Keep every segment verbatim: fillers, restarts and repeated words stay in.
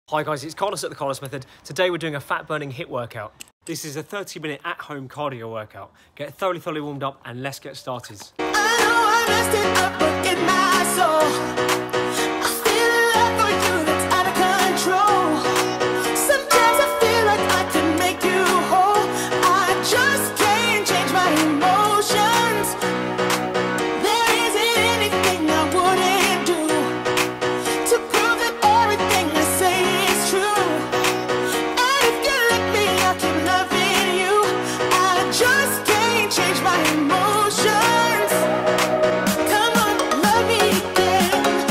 Hi guys, it's Carlos at the Carlos Method. Today we're doing a fat burning HIIT workout. This is a thirty minute at home cardio workout. Get thoroughly, thoroughly warmed up and let's get started. I know I messed it up, but in my soul, I feel a love for you that's out of control. Sometimes I feel like I can make you whole. I just can't change my emotions. There isn't anything I wouldn't do to prove that everything I say is true. And if you let me, I keep loving you. I just can't change my emotions. Come on, love me again.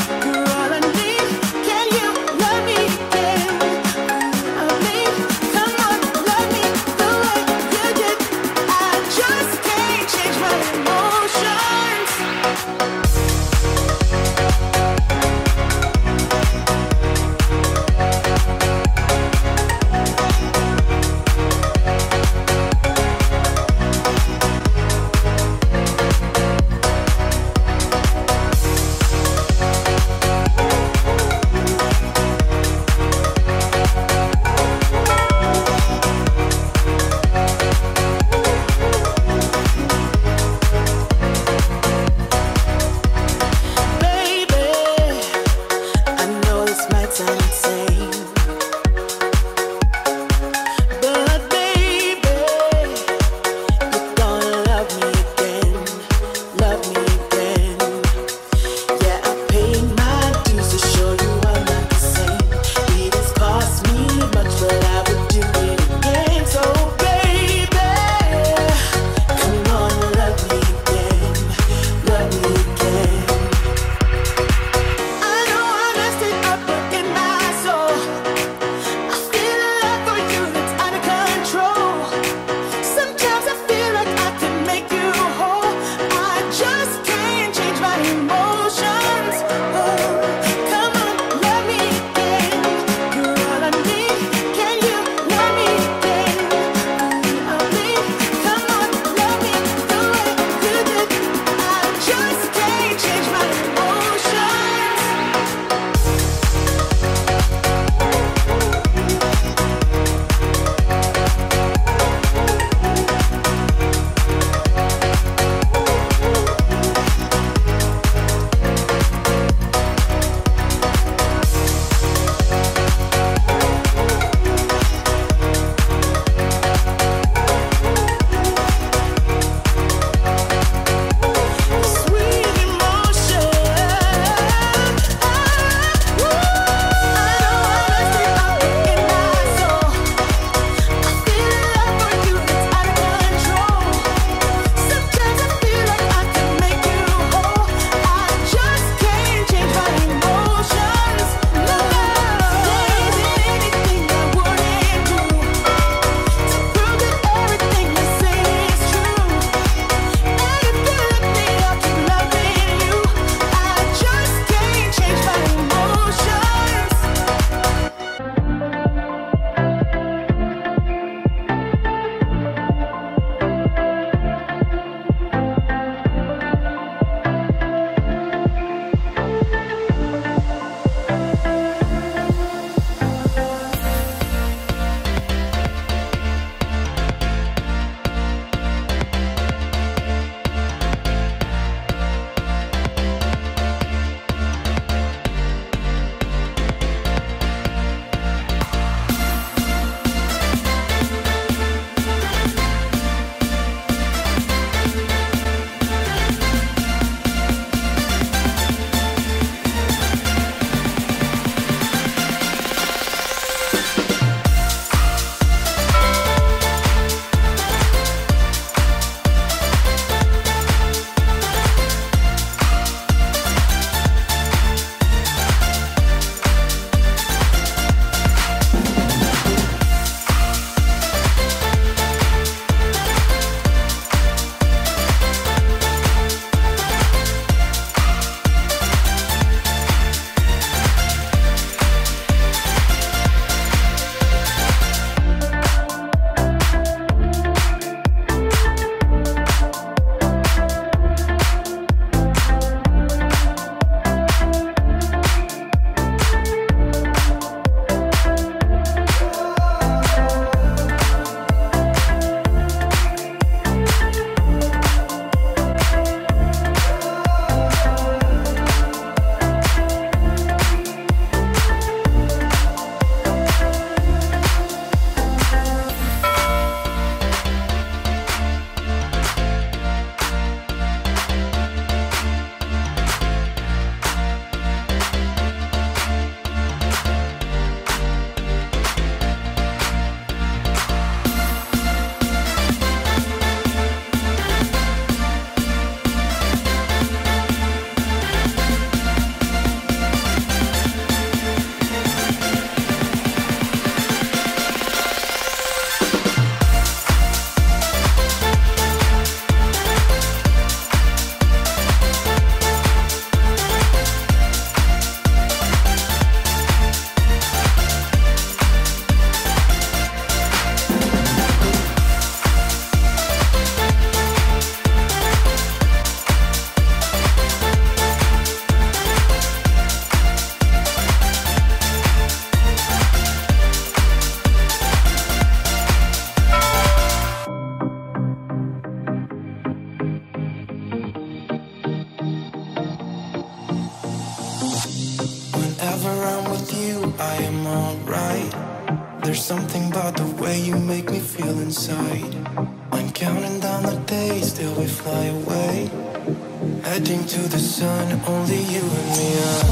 alright. There's something about the way you make me feel inside. I'm counting down the days till we fly away, heading to the sun, only you and me.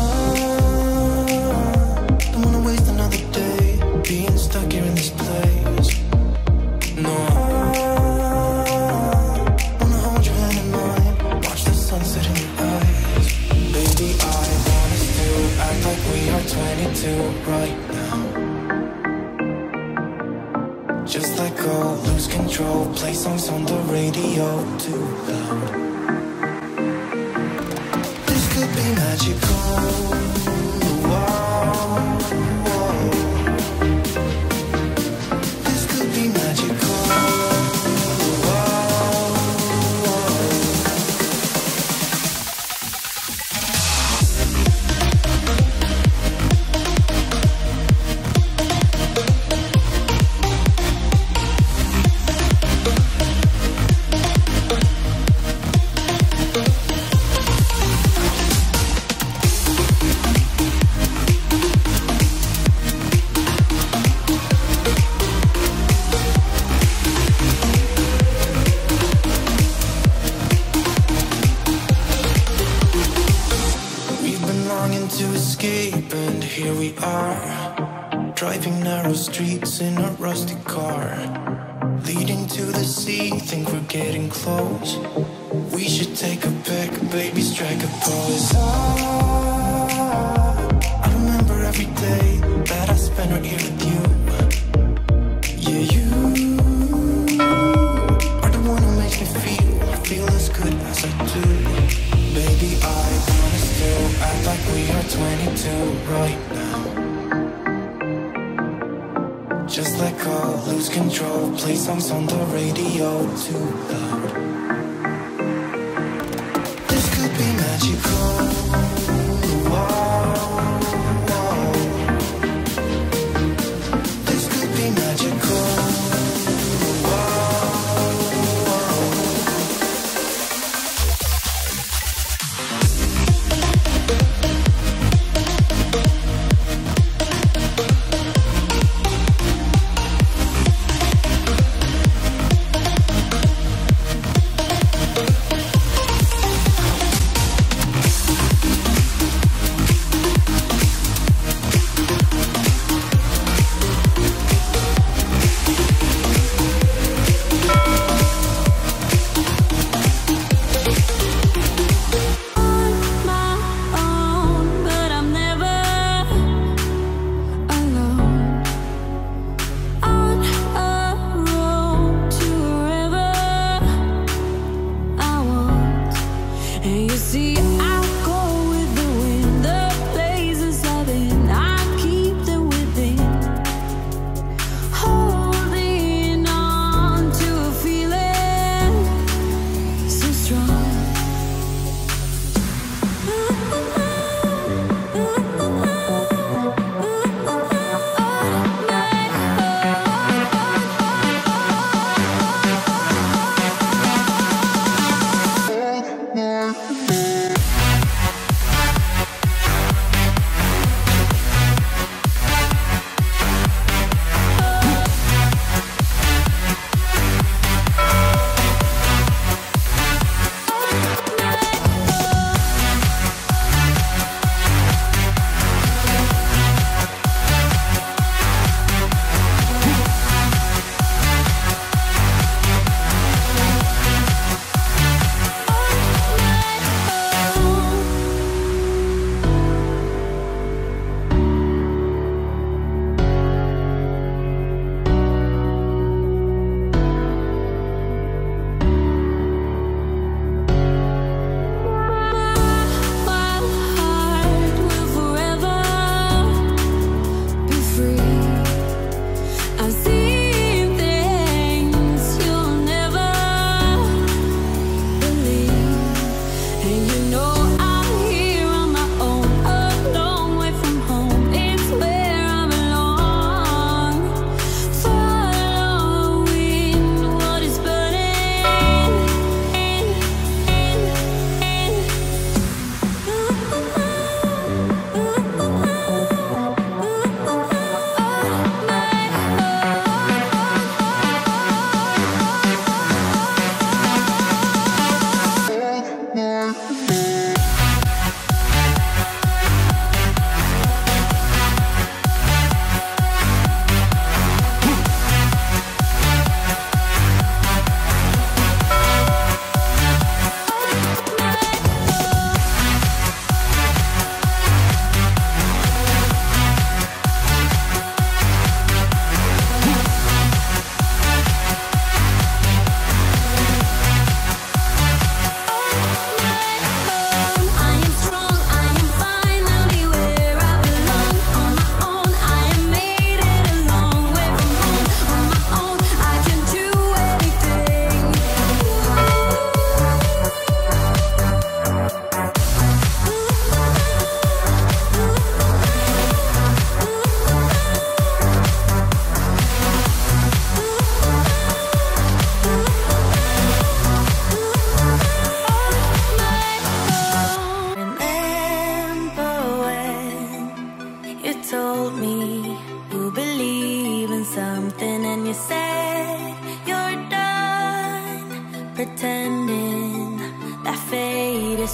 I don't wanna waste another day being stuck here in this place. No, I wanna hold your hand in mine, watch the sunset in your eyes. Baby, I want us to act like we are twenty-two right now. Just let go, lose control, play songs on the radio too loud. This could be magical. Wow, wow. This could be magical. Wow, wow. To escape, and here we are, driving narrow streets in a rusty car, leading to the sea. Think we're getting close. We should take a pic, baby, strike a pose. I, I remember every day that I spent right here with you. Yeah, you are the one who makes me feel, feel as good as I do. Baby, I want us to act like we are twenty-two right now. Just let go, lose control, play songs on the radio too loud. This could be magical. Wow, wow. This could be magical.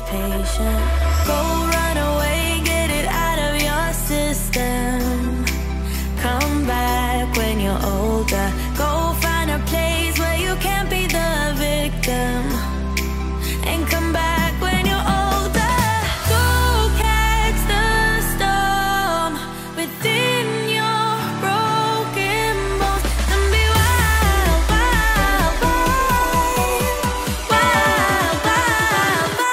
patient. Go run away, get it out of your system. Come back when you're older. Go find a place where you can't be the victim. And come back when you're older. Go catch the storm within your broken bones and be wild, wild, wild, wild, wild, wild.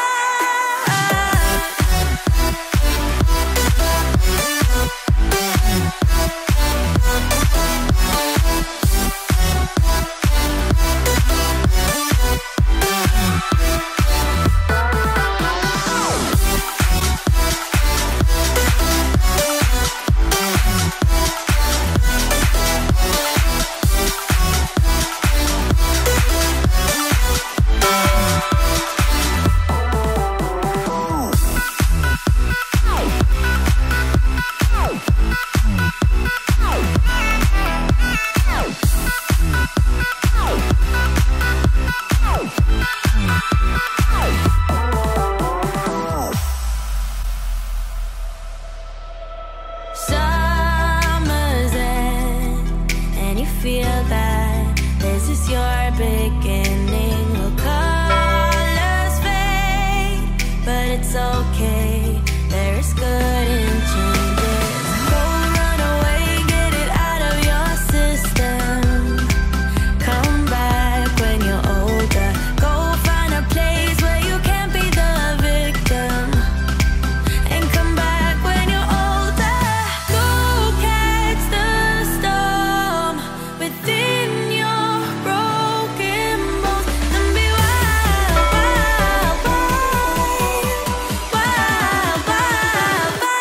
Summer's end, and you feel that this is your beginning. Well, colors fade, but it's okay. There is good in changes. Go run away, get it out of your system. Come back when you're older. Go find a place where you can't be the victim. And come back when you're older. Go catch the storm within your broken bones and be wild, wild, wild, wild, wild, wild.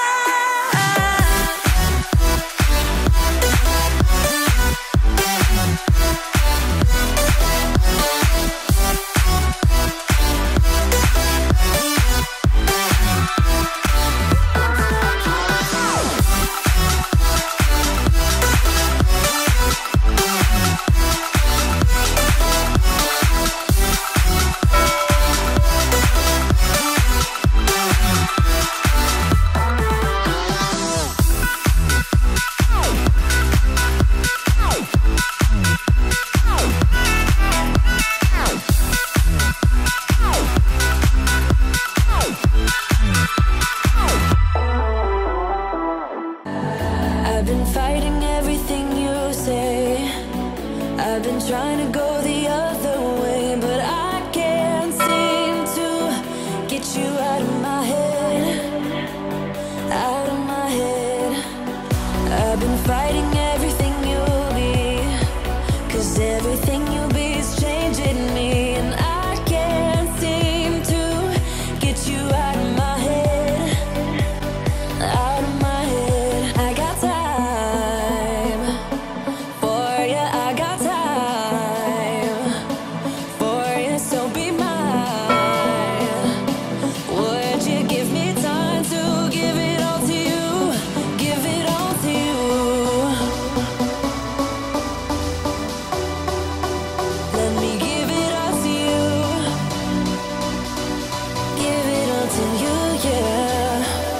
I've been fighting everything you say. I've been trying to go the other way, but I can't seem to get you out of my head, out of my head. I've been fighting everything you'll be, 'cause everything you'll be is changing me, and I can't seem to get you out of my head, out of my head. I got time for you, I got time for you, so be mine. Would you give me time to give it all to you, give it all to you? Let me give it all to you, give it all to you, yeah.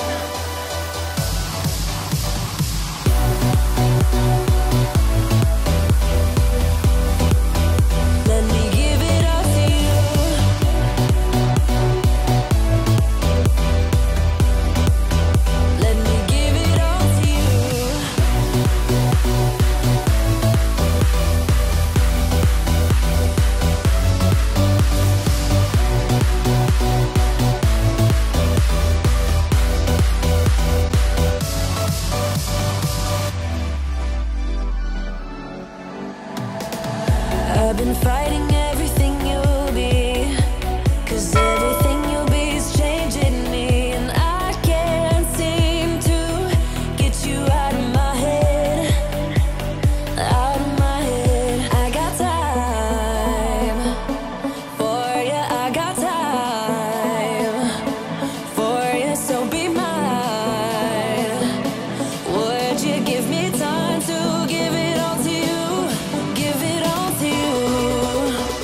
Let me give it all to you. Let me give it all to you. I've been fighting everything you'll be, 'cause everything you'll be is changing me, and I can't seem to get you out of my head, out of my head. I got time for you, I got time for you, so be mine. Would you give me time to give it all to you, give it all to you?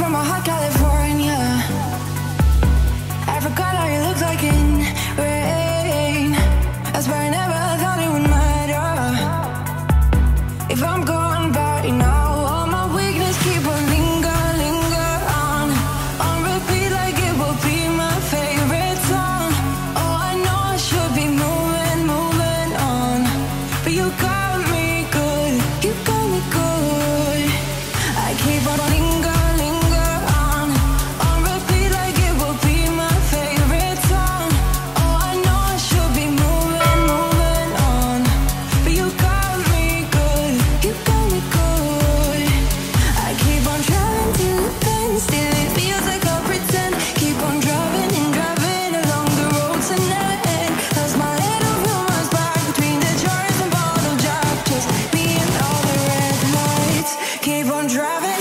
from a hot California. I forgot how you look like in rain. I swear I never thought it would matter if I'm gone by now. All my weakness keep on linger, linger on, on repeat like it will be my favorite song. Oh, I know I should be moving, moving on, but you got me good, you got me good. I keep on linger, linger on, on repeat like it will be my favorite song. Oh, I know I should be moving, moving on, but you got me good, you got me good. I keep on driving till it bends, still it feels like I'll pretend. Keep on driving and driving along the road to never end. Lost my head over my back between the jars and bottle jack, just me and all the red lights. Keep on driving.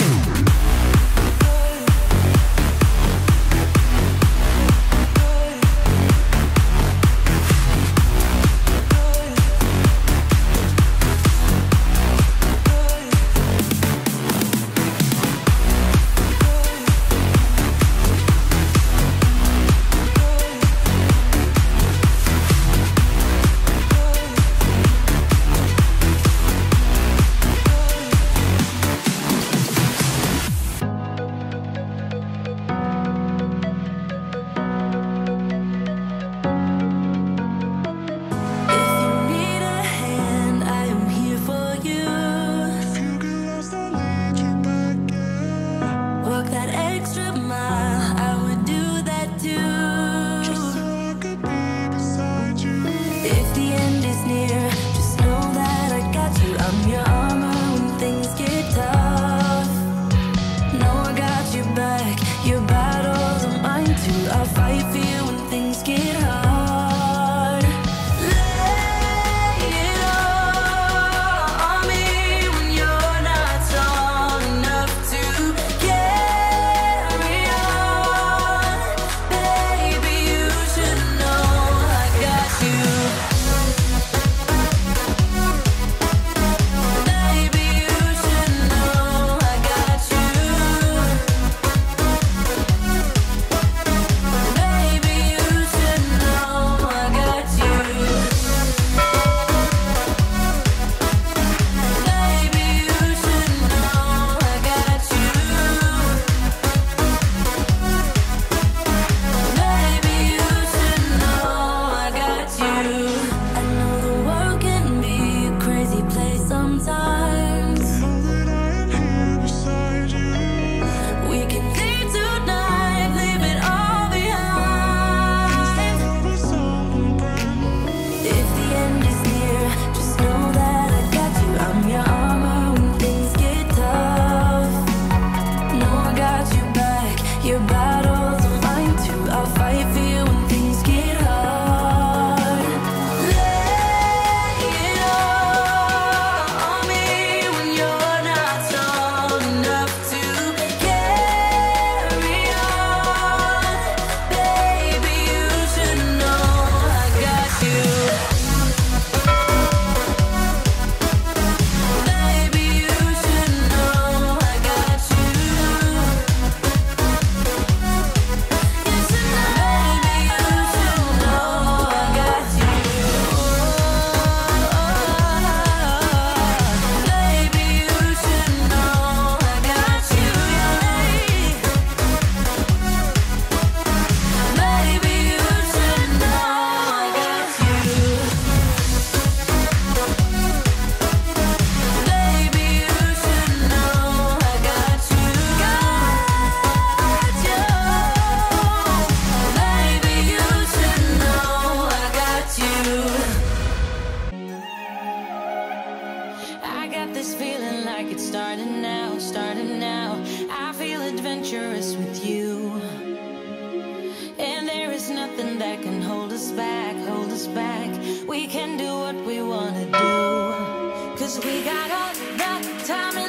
adventurous with you, and there is nothing that can hold us back, hold us back. We can do what we wanna do, 'cause we got all the time in